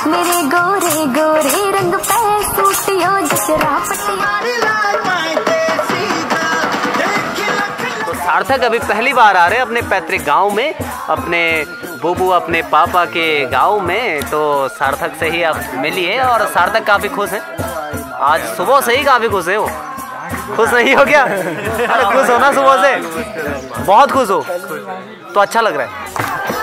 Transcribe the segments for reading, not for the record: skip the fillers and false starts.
मेरे गोरे गोरे रंग पे सूटियो जचरा तो सार्थक अभी पहली बार आ रहे हैं अपने पैतृक गांव में, अपने बुबू अपने पापा के गांव में। तो सार्थक से ही आप मिलिए और सार्थक काफी खुश है, आज सुबह से ही काफी खुश है। वो खुश नहीं हो क्या? अरे खुश हो ना, सुबह से बहुत खुश हो तो अच्छा लग रहा है।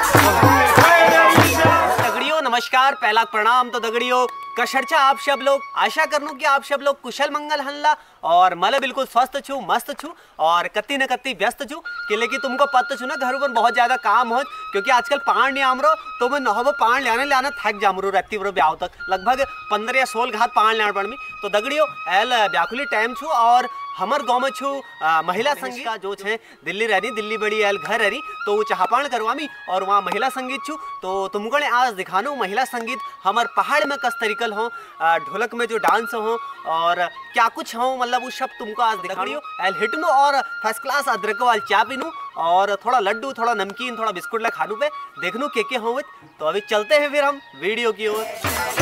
दगड़ियों नमस्कार, पहला प्रणाम। तो दगड़ियों कशर्चा आप सब लोग, आशा करनू कि आप सब लोग कुशल मंगल हल्ला और मैं बिल्कुल स्वस्थ छू, मस्त छू और कत्ती न कत्ती व्यस्त छू कि लेकिन तुमको पता छू ना घर पर बहुत ज्यादा काम हो, क्योंकि आजकल पाण नहीं आमरो तो मैं नहो पाण लाना थक जामरू रहती बरो ब्याह तक लगभग 15 या 16 घात पाण लाना पड़ मी। तो दगड़ियों एल व्याकुली टाइम छू और हमार गाँव में छू महिला संगीत का जो है दिल्ली रहनी, दिल्ली बड़ी एल घर रही तो वो चाहपाण करवामी और वहाँ महिला संगीत छू। तो तुमको ने आज दिखानो महिला संगीत हमार पहाड़ में कस तरीकल हो, ढोलक में जो डांस हो और क्या कुछ हो, मतलब वो सब तुमको आज दिखाड़ियो। एल हिटनो और फर्स्ट क्लास अदरक वाल चाय पीनू और थोड़ा लड्डू, थोड़ा नमकीन, थोड़ा बिस्कुट ला खानू पे देखनू के हो। तो अभी चलते हैं फिर हम वीडियो की ओर।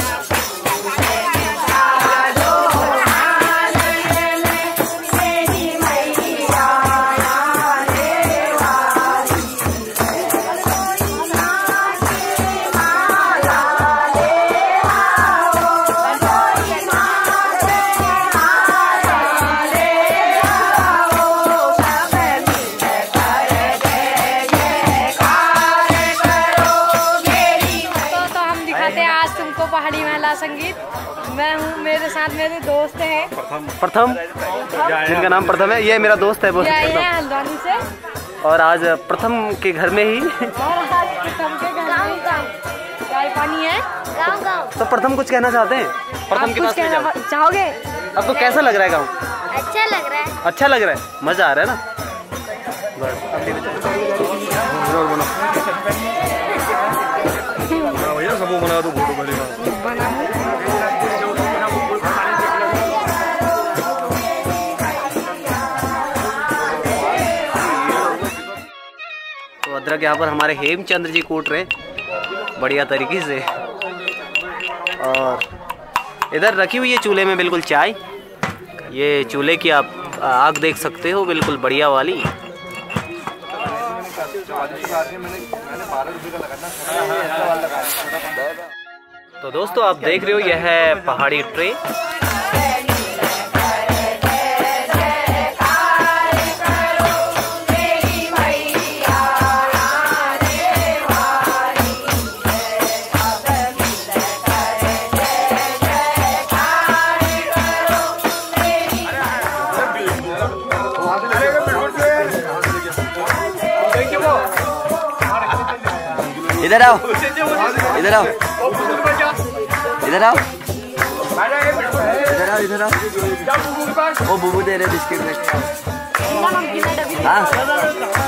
पहाड़ी महिला संगीत मैं हूँ, मेरे साथ मेरे दोस्त हैं प्रथम जिनका नाम प्रथम है, ये मेरा दोस्त है हल्द्वानी से। और आज प्रथम के घर में ही चाय पानी है गाँव। तो प्रथम कुछ कहना चाहते हैं? प्रथम के पास चाहोगे? आपको कैसा लग रहा है गाँव? अच्छा लग रहा है। अच्छा लग रहा है, मजा आ रहा है ना? तो अदरक यहाँ पर हमारे हेमचंद्र जी कूट रहे बढ़िया तरीके से। और इधर रखी हुई है चूल्हे में बिल्कुल चाय, ये चूल्हे की आप आग देख सकते हो बिल्कुल बढ़िया वाली। तो दोस्तों आप देख रहे हो यह है पहाड़ी ट्रे। इधर आओ, इधर आओ, इधर आओ, इधर आओ, इधर आओ। वो बुबू दे रहे बिस्किट में। हाँ